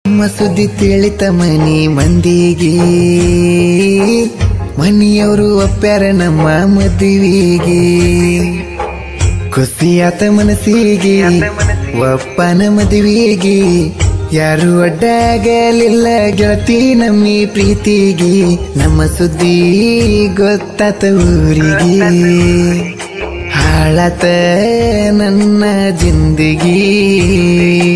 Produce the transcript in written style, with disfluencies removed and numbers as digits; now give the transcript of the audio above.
ಸುದ್ದಿ ತಿಳಿತ ಮನಿ ಮಂದಿಗೆ ಮನಿಯವರು ಒಪ್ಪ್ಯಾರ ನಮ್ಮ ಮದುವಿಗೆ ಖುಷಿಯಾತ ಮನಸ್ಸಿಗೆ ಒಪ್ಪನ ಮದುವಿಗೆ ಯಾರು ಅಡ್ಡಾಗಲಿಲ್ಲ ಗೆಳತಿ ನಮ್ಮಿ ಪ್ರೀತಿಗೆ ನಮ್ಮ ಸುದ್ದಿ ಗೊತ್ತಾತ ಊರಿಗೆ ಹಾಳಾತ ನನ್ನ ಜಿಂದಗಿ